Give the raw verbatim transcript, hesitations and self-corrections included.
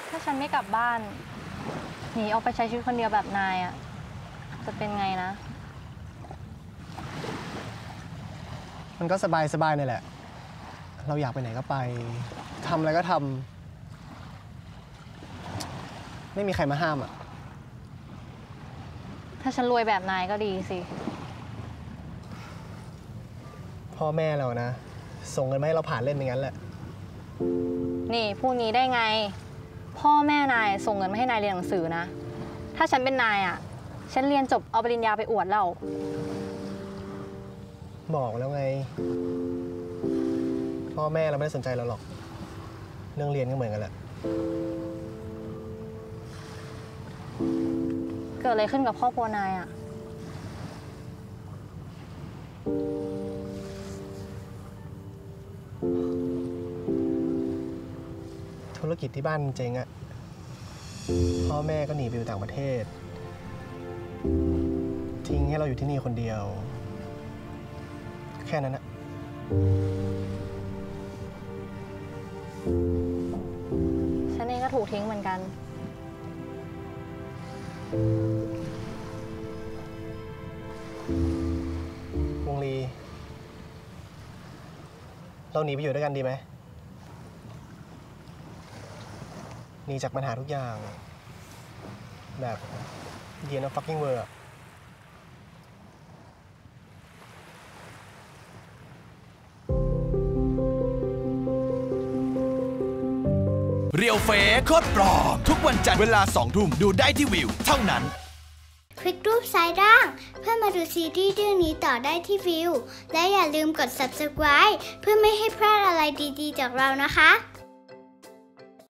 ถ้าฉันไม่กลับบ้านหนีออกไปใช้ชีวิตคนเดียวแบบนายอ่ะจะเป็นไงนะมันก็สบายสบายนี่แหละเราอยากไปไหนก็ไปทำอะไรก็ทำไม่มีใครมาห้ามอ่ะถ้าฉันรวยแบบนายก็ดีสิพ่อแม่เรานะส่งเงินมาให้เราผ่านเล่นอย่างนั้นแหละนี่พูดงี้ได้ไงพ่อแม่นายส่งเงินมาให้นายเรียนหนังสือนะถ้าฉันเป็นนายอ่ะฉันเรียนจบเอาปริญญาไปอวดแล้วบอกแล้วไงพ่อแม่เราไม่ได้สนใจเราหรอกเรื่องเรียนก็เหมือนกันแหละเกิดอะไรขึ้นกับครอบครัวนายอ่ะธุรกิจที่บ้านเจ๊งอะพ่อแม่ก็หนีไปอยู่ต่างประเทศทิ้งให้เราอยู่ที่นี่คนเดียวแค่นั้นนะฉันเองก็ถูกทิ้งเหมือนกันวงลีเราหนีไปอยู่ด้วยกันดีไหมหนีจากปัญหาทุกอย่างแบบเดียนอ fucking world เรียวเฟซโคตรปลอมทุกวันจันทร์เวลาสองทุ่มดูได้ที่วิวเท่านั้นคลิกรูปซ้ายล่างเพื่อมาดูซีรีส์เรื่องนี้ต่อได้ที่วิวและอย่าลืมกด ซับสไครบ์ เพื่อไม่ให้พลาดอะไรดีๆจากเรานะคะ